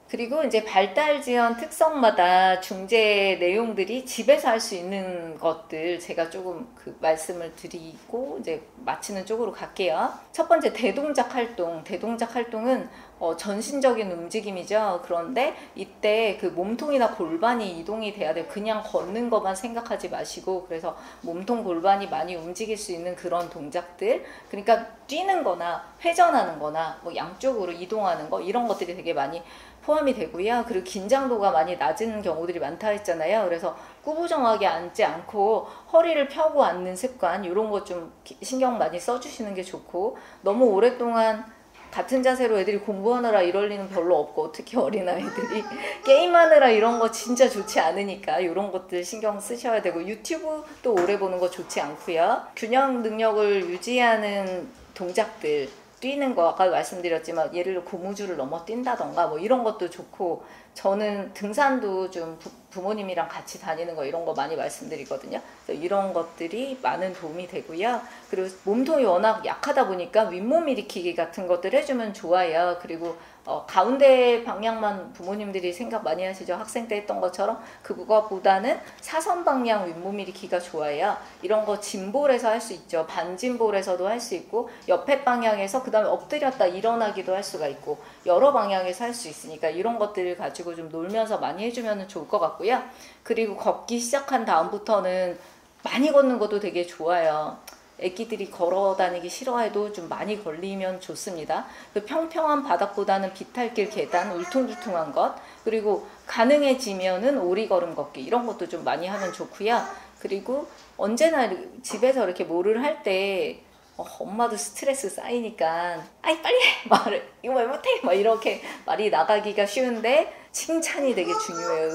그리고 이제 발달 지원 특성마다 중재 내용들이 집에서 할 수 있는 것들 제가 조금 그 말씀을 드리고 이제 마치는 쪽으로 갈게요. 첫 번째 대동작 활동. 대동작 활동은 전신적인 움직임이죠. 그런데 이때 그 몸통이나 골반이 이동이 돼야 돼요. 그냥 걷는 것만 생각하지 마시고, 그래서 몸통 골반이 많이 움직일 수 있는 그런 동작들, 그러니까 뛰는 거나 회전하는 거나 뭐 양쪽으로 이동하는 거, 이런 것들이 되게 많이 포함이 되고요. 그리고 긴장도가 많이 낮은 경우들이 많다 했잖아요. 그래서 꾸부정하게 앉지 않고 허리를 펴고 앉는 습관, 이런 거 좀 신경 많이 써주시는 게 좋고, 너무 오랫동안 같은 자세로 애들이 공부하느라 이럴 리는 별로 없고, 특히 어린아이들이 게임하느라 이런 거 진짜 좋지 않으니까 이런 것들 신경 쓰셔야 되고, 유튜브도 오래 보는 거 좋지 않고요. 균형 능력을 유지하는 동작들, 뛰는 거 아까 말씀드렸지만 예를 들어 고무줄을 넘어 뛴다던가 뭐 이런 것도 좋고, 저는 등산도 좀 부모님이랑 같이 다니는 거 이런 거 많이 말씀드리거든요. 그래서 이런 것들이 많은 도움이 되고요. 그리고 몸통이 워낙 약하다 보니까 윗몸 일으키기 같은 것들 해주면 좋아요. 그리고 가운데 방향만 부모님들이 생각 많이 하시죠. 학생 때 했던 것처럼. 그거보다는 사선 방향 윗몸 일으키기가 좋아요. 이런 거 짐볼에서 할 수 있죠. 반짐볼에서도 할 수 있고, 옆에 방향에서 그 다음에 엎드렸다 일어나기도 할 수가 있고, 여러 방향에서 할 수 있으니까 이런 것들을 가지고 좀 놀면서 많이 해주면 좋을 것 같고요. 그리고 걷기 시작한 다음부터는 많이 걷는 것도 되게 좋아요. 애기들이 걸어 다니기 싫어해도 좀 많이 걸리면 좋습니다. 그 평평한 바닥보다는 비탈길 계단, 울퉁불퉁한 것, 그리고 가능해지면은 오리걸음 걷기, 이런 것도 좀 많이 하면 좋고요. 그리고 언제나 집에서 이렇게 뭐를 할 때 엄마도 스트레스 쌓이니까 아이 빨리 해! 말을 이거 왜 못해? 막 이렇게 말이 나가기가 쉬운데, 칭찬이 되게 중요해요.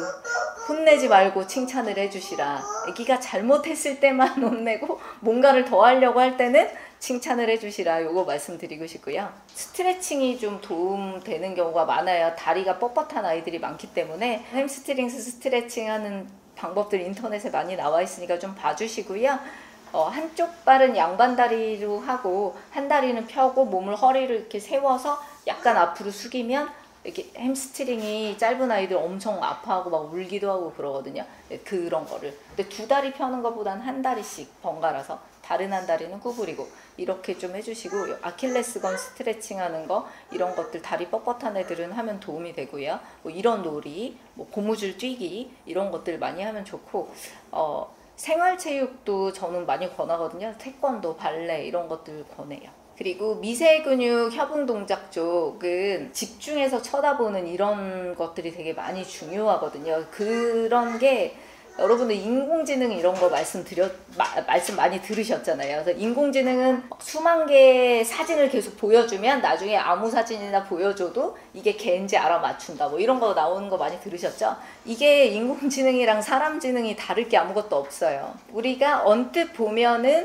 혼내지 말고 칭찬을 해주시라. 애기가 잘못했을 때만 혼내고 뭔가를 더 하려고 할 때는 칭찬을 해주시라. 요거 말씀드리고 싶고요. 스트레칭이 좀 도움되는 경우가 많아요. 다리가 뻣뻣한 아이들이 많기 때문에 햄스트링스 스트레칭 하는 방법들 인터넷에 많이 나와 있으니까 좀 봐주시고요. 한쪽 발은 양반 다리로 하고 한 다리는 펴고 몸을 허리를 이렇게 세워서 약간 앞으로 숙이면 이렇게 햄스트링이 짧은 아이들 엄청 아파하고 막 울기도 하고 그러거든요. 그런 거를. 근데 두 다리 펴는 것보다는 한 다리씩 번갈아서 다른 한 다리는 구부리고 이렇게 좀 해주시고, 아킬레스건 스트레칭 하는 거, 이런 것들 다리 뻣뻣한 애들은 하면 도움이 되고요. 뭐 이런 놀이, 뭐 고무줄 뛰기, 이런 것들 많이 하면 좋고, 생활체육도 저는 많이 권하거든요. 태권도, 발레 이런 것들 권해요. 그리고 미세근육 협응 동작 쪽은 집중해서 쳐다보는 이런 것들이 되게 많이 중요하거든요. 그런 게 여러분들 인공지능 이런 거 말씀 많이 들으셨잖아요. 그래서 인공지능은 수만 개의 사진을 계속 보여주면 나중에 아무 사진이나 보여줘도 이게 걔인지 알아맞춘다. 뭐 이런 거 나오는 거 많이 들으셨죠? 이게 인공지능이랑 사람 지능이 다를 게 아무것도 없어요. 우리가 언뜻 보면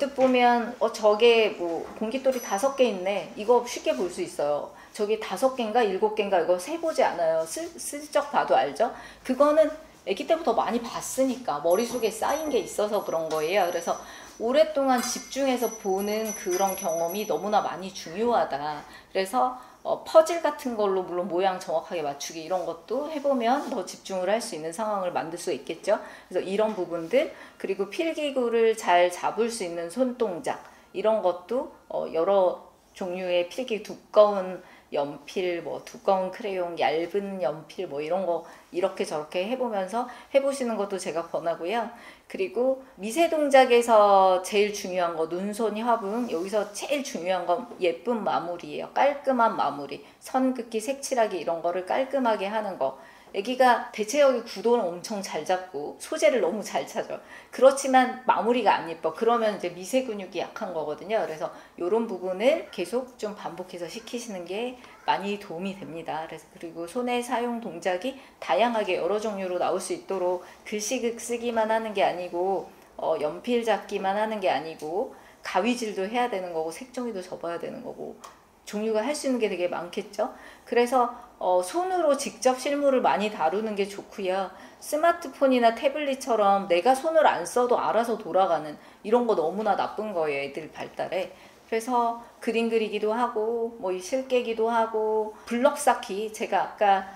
저게 뭐 공깃돌이 5개 있네. 이거 쉽게 볼 수 있어요. 저기 5개인가 7개인가 이거 세보지 않아요. 슬쩍 봐도 알죠? 그거는 아기 때부터 많이 봤으니까 머릿속에 쌓인 게 있어서 그런 거예요. 그래서 오랫동안 집중해서 보는 그런 경험이 너무나 많이 중요하다. 그래서 퍼즐 같은 걸로 물론 모양 정확하게 맞추기 이런 것도 해보면 더 집중을 할 수 있는 상황을 만들 수 있겠죠. 그래서 이런 부분들, 그리고 필기구를 잘 잡을 수 있는 손동작, 이런 것도 여러 종류의 필기, 두꺼운 연필, 뭐 두꺼운 크레용, 얇은 연필, 뭐 이런 거 이렇게 저렇게 해보면서 해보시는 것도 제가 권하고요. 그리고 미세 동작에서 제일 중요한 거 눈손 협응, 여기서 제일 중요한 건 예쁜 마무리예요. 깔끔한 마무리, 선 긋기, 색칠하기 이런 거를 깔끔하게 하는 거. 애기가 대체적인 구도는 엄청 잘 잡고 소재를 너무 잘 찾아. 그렇지만 마무리가 안 예뻐. 그러면 이제 미세 근육이 약한 거거든요. 그래서 이런 부분을 계속 좀 반복해서 시키시는 게 많이 도움이 됩니다. 그래서 그리고 손의 사용 동작이 다양하게 여러 종류로 나올 수 있도록 글씨 쓰기만 하는 게 아니고 연필 잡기만 하는 게 아니고 가위질도 해야 되는 거고 색종이도 접어야 되는 거고 종류가 할 수 있는 게 되게 많겠죠. 그래서 손으로 직접 실물을 많이 다루는 게 좋고요. 스마트폰이나 태블릿처럼 내가 손을 안 써도 알아서 돌아가는 이런 거 너무나 나쁜 거예요. 애들 발달에. 그래서 그림 그리기도 하고 뭐 실 깨기도 하고 블럭 쌓기, 제가 아까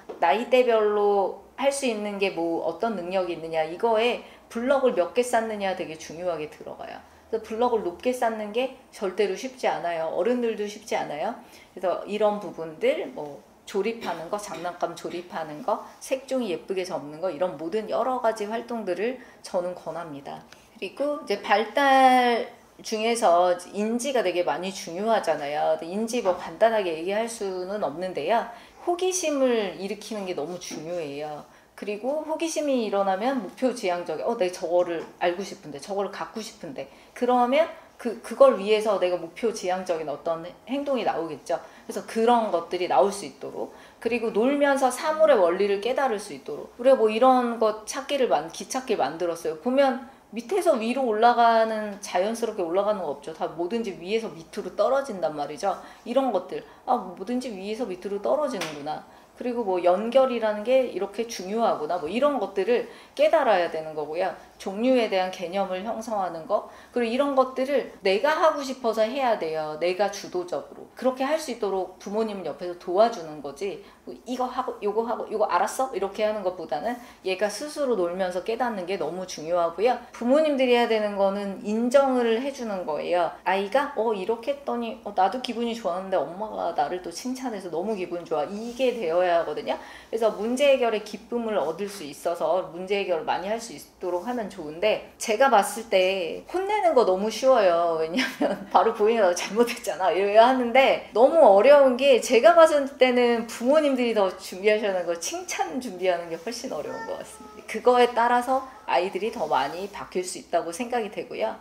나이대별로 할 수 있는 게 뭐 어떤 능력이 있느냐, 이거에 블럭을 몇 개 쌓느냐 되게 중요하게 들어가요. 그래서 블럭을 높게 쌓는 게 절대로 쉽지 않아요. 어른들도 쉽지 않아요. 그래서 이런 부분들, 뭐 조립하는 거, 장난감 조립하는 거, 색종이 예쁘게 접는 거, 이런 모든 여러 가지 활동들을 저는 권합니다. 그리고 이제 발달 중에서 인지가 되게 많이 중요하잖아요. 인지 뭐 간단하게 얘기할 수는 없는데요. 호기심을 일으키는 게 너무 중요해요. 그리고 호기심이 일어나면 목표 지향적인, 내가 저거를 알고 싶은데, 저거를 갖고 싶은데, 그러면 그걸 위해서 내가 목표 지향적인 어떤 행동이 나오겠죠. 그래서 그런 것들이 나올 수 있도록, 그리고 놀면서 사물의 원리를 깨달을 수 있도록, 우리가 뭐 이런 것 기찻길 만들었어요. 보면 밑에서 위로 올라가는, 자연스럽게 올라가는 거 없죠. 다 뭐든지 위에서 밑으로 떨어진단 말이죠. 이런 것들, 뭐든지 위에서 밑으로 떨어지는구나. 그리고 뭐 연결이라는 게 이렇게 중요하구나, 뭐 이런 것들을 깨달아야 되는 거고요. 종류에 대한 개념을 형성하는 거, 그리고 이런 것들을 내가 하고 싶어서 해야 돼요. 내가 주도적으로. 그렇게 할 수 있도록 부모님 옆에서 도와주는 거지, 이거 하고 요거 하고 이거 알았어? 이렇게 하는 것보다는 얘가 스스로 놀면서 깨닫는 게 너무 중요하고요. 부모님들이 해야 되는 거는 인정을 해주는 거예요. 아이가 이렇게 했더니 나도 기분이 좋았는데 엄마가 나를 또 칭찬해서 너무 기분 좋아, 이게 되어야 하거든요. 그래서 문제 해결의 기쁨을 얻을 수 있어서 문제 해결을 많이 할 수 있도록 하면 좋은데, 제가 봤을 때 혼내는 거 너무 쉬워요. 왜냐면 바로 보이는 잘못했잖아 이래야 하는데, 너무 어려운 게, 제가 봤을 때는 부모님들이 더 준비하시는 거, 칭찬 준비하는 게 훨씬 어려운 것 같습니다. 그거에 따라서 아이들이 더 많이 바뀔 수 있다고 생각이 되고요.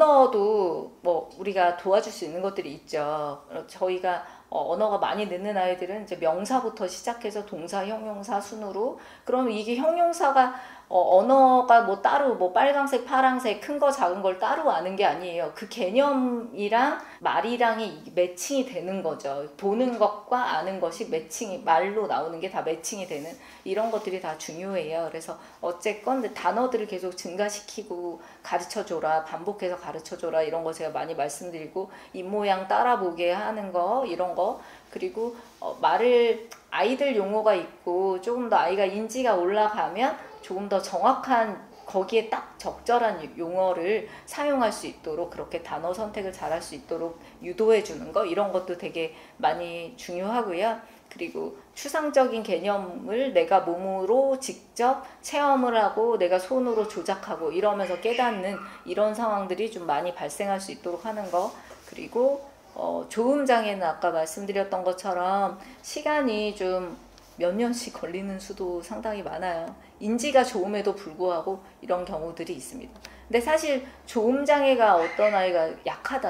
언어도 뭐 우리가 도와줄 수 있는 것들이 있죠. 저희가 언어가 많이 늦는 아이들은 이제 명사부터 시작해서 동사, 형용사 순으로, 그러면 이게 형용사가 언어가 뭐 따로 뭐 빨강색, 파랑색, 큰 거, 작은 걸 따로 아는 게 아니에요. 그 개념이랑 말이랑이 매칭이 되는 거죠. 보는 것과 아는 것이 매칭이, 말로 나오는 게 다 매칭이 되는, 이런 것들이 다 중요해요. 그래서 어쨌건 단어들을 계속 증가시키고 가르쳐줘라, 반복해서 가르쳐줘라, 이런 거 제가 많이 말씀드리고, 입모양 따라보게 하는 거, 이런 거. 그리고 말을, 아이들 용어가 있고 조금 더 아이가 인지가 올라가면 조금 더 정확한, 거기에 딱 적절한 용어를 사용할 수 있도록, 그렇게 단어 선택을 잘할 수 있도록 유도해 주는 거, 이런 것도 되게 많이 중요하고요. 그리고 추상적인 개념을 내가 몸으로 직접 체험을 하고 내가 손으로 조작하고 이러면서 깨닫는 이런 상황들이 좀 많이 발생할 수 있도록 하는 거. 그리고 조음장애는 아까 말씀드렸던 것처럼 시간이 좀 몇 년씩 걸리는 수도 상당히 많아요. 인지가 좋음에도 불구하고 이런 경우들이 있습니다. 근데 사실 조음장애가 어떤 아이가 약하다,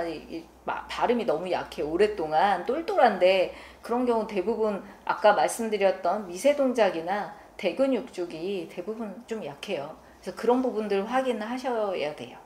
발음이 너무 약해, 오랫동안 똘똘한데, 그런 경우 대부분 아까 말씀드렸던 미세동작이나 대근육 쪽이 대부분 좀 약해요. 그래서 그런 부분들 확인하셔야 돼요.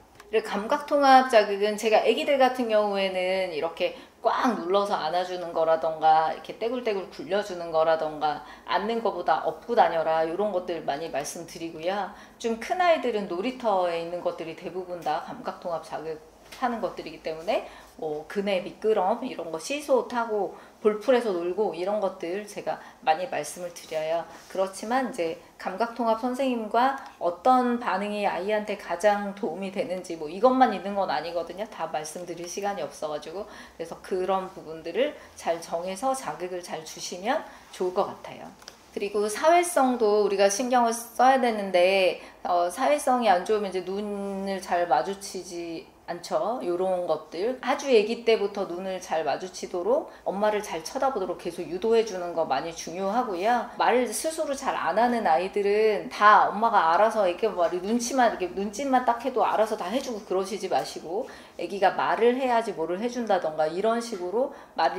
감각통합 자극은, 제가 아기들 같은 경우에는 이렇게 꽉 눌러서 안아주는 거라던가, 이렇게 떼굴떼굴 굴려주는 거라던가, 앉는 것보다 업고 다녀라, 이런 것들 많이 말씀드리고요. 좀 큰 아이들은 놀이터에 있는 것들이 대부분 다 감각통합 자극하는 것들이기 때문에 그네, 미끄럼, 이런 거, 시소 타고 볼풀에서 놀고, 이런 것들 제가 많이 말씀을 드려요. 그렇지만 이제 감각통합 선생님과 어떤 반응이 아이한테 가장 도움이 되는지 뭐 이것만 있는 건 아니거든요. 다 말씀드릴 시간이 없어가지고. 그래서 그런 부분들을 잘 정해서 자극을 잘 주시면 좋을 것 같아요. 그리고 사회성도 우리가 신경을 써야 되는데, 사회성이 안 좋으면 이제 눈을 잘 마주치지 않죠. 요런 것들, 아주 아기 때부터 눈을 잘 마주치도록, 엄마를 잘 쳐다보도록 계속 유도해 주는 거 많이 중요하고요. 말을 스스로 잘 안 하는 아이들은 다 엄마가 알아서, 이렇게 눈치만, 이렇게 눈짓만 딱 해도 알아서 다 해주고 그러시지 마시고, 아기가 말을 해야지 뭐를 해준다던가 이런 식으로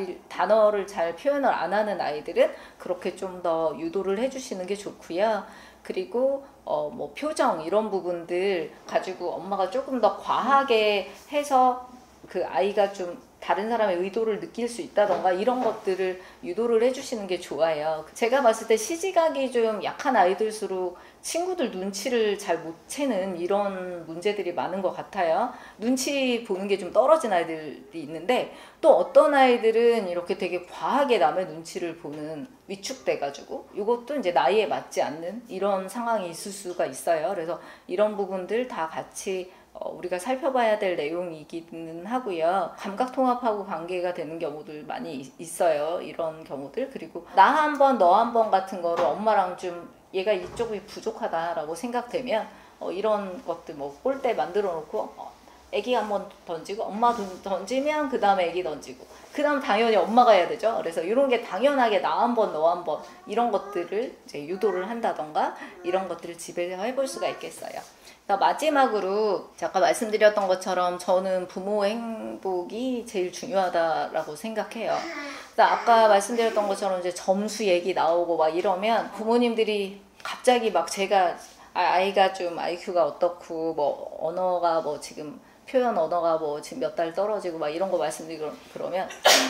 단어를 잘 표현을 안 하는 아이들은 그렇게 좀 더 유도를 해주시는 게 좋고요. 그리고 뭐 표정, 이런 부분들 가지고 엄마가 조금 더 과하게 해서 그 아이가 좀 다른 사람의 의도를 느낄 수 있다던가 이런 것들을 유도를 해주시는 게 좋아요. 제가 봤을 때 시지각이 좀 약한 아이들수록 친구들 눈치를 잘 못 채는 이런 문제들이 많은 것 같아요. 눈치 보는 게 좀 떨어진 아이들이 있는데 또 어떤 아이들은 이렇게 되게 과하게 남의 눈치를 보는 위축돼가지고 이것도 이제 나이에 맞지 않는 이런 상황이 있을 수가 있어요. 그래서 이런 부분들 다 같이 우리가 살펴봐야 될 내용이기는 하고요. 감각통합하고 관계가 되는 경우들 많이 있어요. 이런 경우들. 그리고 나 한 번, 너 한 번 같은 거를 엄마랑 좀 얘가 이쪽이 부족하다라고 생각되면 이런 것들 뭐 꼴대 만들어 놓고 애기 한번 던지고 엄마 던지면 그 다음에 애기 던지고 그 다음 당연히 엄마가 해야 되죠. 그래서 이런 게 당연하게 나 한 번, 너 한 번 이런 것들을 이제 유도를 한다던가 이런 것들을 집에서 해볼 수가 있겠어요. 마지막으로 아까 말씀드렸던 것처럼 저는 부모 행복이 제일 중요하다라고 생각해요. 아까 말씀드렸던 것처럼 이제 점수 얘기 나오고 막 이러면 부모님들이 갑자기 막 제가 아이가 좀 IQ가 어떻고 뭐 언어가 뭐 지금 표현 언어가 뭐 지금 몇 달 떨어지고 막 이런 거 말씀드리고 그러면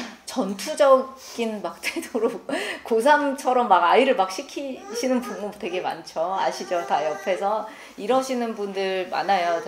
전투적인 막 태도로 고3처럼 막 아이를 막 시키시는 부모 되게 많죠. 아시죠? 다 옆에서 이러시는 분들 많아요.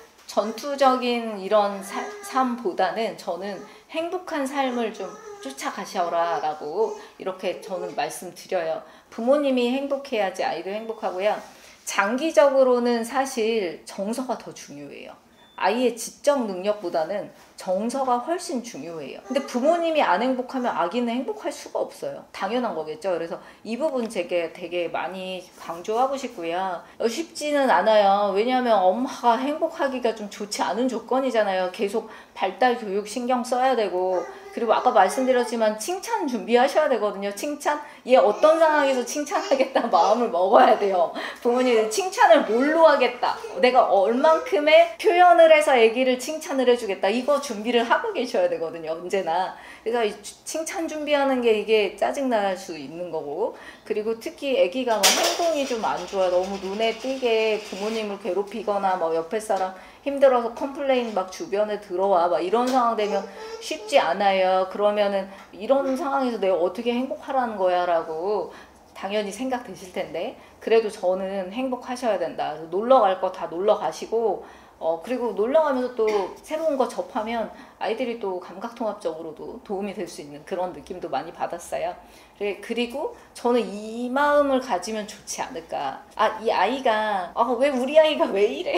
전투적인 이런 삶보다는 저는 행복한 삶을 좀 쫓아가셔라 라고 이렇게 저는 말씀드려요. 부모님이 행복해야지 아이도 행복하고요. 장기적으로는 사실 정서가 더 중요해요. 아이의 지적 능력보다는 정서가 훨씬 중요해요. 근데 부모님이 안 행복하면 아기는 행복할 수가 없어요. 당연한 거겠죠. 그래서 이 부분 제게 되게 많이 강조하고 싶고요. 쉽지는 않아요. 왜냐하면 엄마가 행복하기가 좀 좋지 않은 조건이잖아요. 계속 발달 교육 신경 써야 되고 그리고 아까 말씀드렸지만 칭찬 준비하셔야 되거든요. 칭찬? 얘 어떤 상황에서 칭찬하겠다 마음을 먹어야 돼요. 부모님은 칭찬을 뭘로 하겠다. 내가 얼만큼의 표현을 해서 아기를 칭찬을 해주겠다. 이거 준비를 하고 계셔야 되거든요. 언제나. 그래서 이 칭찬 준비하는 게 이게 짜증날 수 있는 거고 그리고 특히 아기가 뭐 행동이 좀 안 좋아. 너무 눈에 띄게 부모님을 괴롭히거나 뭐 옆에 사람 힘들어서 컴플레인 막 주변에 들어와 막 이런 상황 되면 쉽지 않아요. 그러면은 이런 상황에서 내가 어떻게 행복하라는 거야 라고 당연히 생각되실 텐데 그래도 저는 행복하셔야 된다. 놀러 갈 거 다 놀러 가시고 그리고 놀러 가면서 또 새로운 거 접하면 아이들이 또 감각통합적으로도 도움이 될 수 있는 그런 느낌도 많이 받았어요. 그리고 저는 이 마음을 가지면 좋지 않을까. 이 아이가 왜 우리 아이가 왜 이래?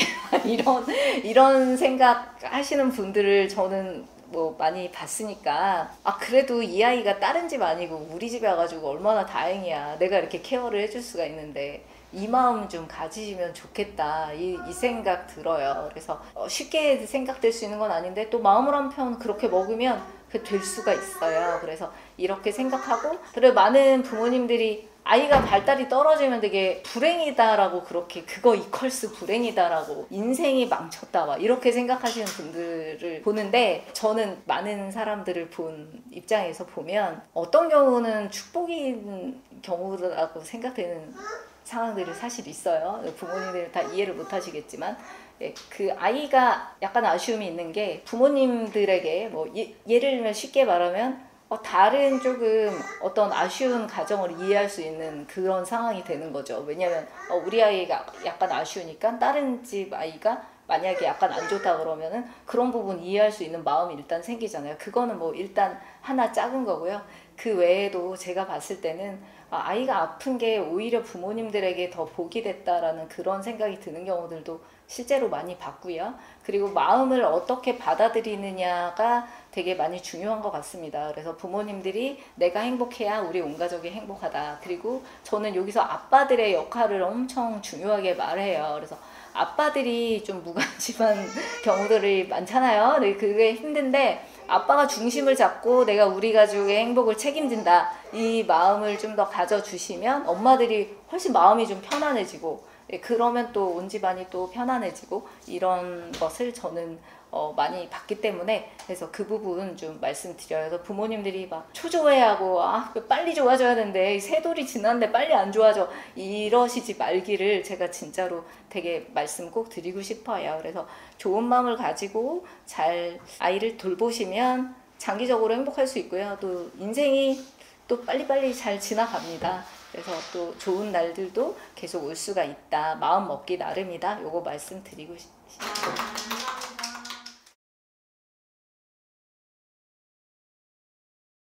이런 생각 하시는 분들을 저는 뭐 많이 봤으니까 그래도 이 아이가 다른 집 아니고 우리 집에 와가지고 얼마나 다행이야. 내가 이렇게 케어를 해줄 수가 있는데 이 마음 좀 가지시면 좋겠다 이 생각 들어요. 그래서 쉽게 생각될 수 있는 건 아닌데 또 마음을 한편 그렇게 먹으면 될 수가 있어요. 그래서 이렇게 생각하고 그리고 많은 부모님들이 아이가 발달이 떨어지면 되게 불행이다라고 그렇게 그거 이퀄스 불행이다라고 인생이 망쳤다 막 이렇게 생각하시는 분들을 보는데 저는 많은 사람들을 본 입장에서 보면 어떤 경우는 축복인 경우라고 생각되는 상황들이 사실 있어요. 부모님들은 다 이해를 못 하시겠지만 그 아이가 약간 아쉬움이 있는 게 부모님들에게 뭐 예를 들면 쉽게 말하면 다른 조금 어떤 아쉬운 가정을 이해할 수 있는 그런 상황이 되는 거죠. 왜냐하면 우리 아이가 약간 아쉬우니까 다른 집 아이가 만약에 약간 안 좋다 그러면은 그런 부분 이해할 수 있는 마음이 일단 생기잖아요. 그거는 뭐 일단 하나 작은 거고요. 그 외에도 제가 봤을 때는 아이가 아픈 게 오히려 부모님들에게 더 복이 됐다라는 그런 생각이 드는 경우들도 실제로 많이 봤고요. 그리고 마음을 어떻게 받아들이느냐가 되게 많이 중요한 것 같습니다. 그래서 부모님들이 내가 행복해야 우리 온 가족이 행복하다. 그리고 저는 여기서 아빠들의 역할을 엄청 중요하게 말해요. 그래서 아빠들이 좀 무관심한 경우들이 많잖아요. 그게 힘든데 아빠가 중심을 잡고 내가 우리 가족의 행복을 책임진다. 이 마음을 좀 더 가져주시면 엄마들이 훨씬 마음이 좀 편안해지고 그러면 또 온 집안이 또 편안해지고 이런 것을 저는 많이 봤기 때문에 그래서 그 부분 좀 말씀드려요. 그래서 부모님들이 막 초조해하고 빨리 좋아져야 되는데 새돌이 지났는데 빨리 안 좋아져 이러시지 말기를 제가 진짜로 되게 말씀 꼭 드리고 싶어요. 그래서 좋은 마음을 가지고 잘 아이를 돌보시면 장기적으로 행복할 수 있고요. 또 인생이 또 빨리빨리 잘 지나갑니다. 그래서 또 좋은 날들도 계속 올 수가 있다. 마음 먹기 나름이다. 요거 말씀드리고 싶습니다.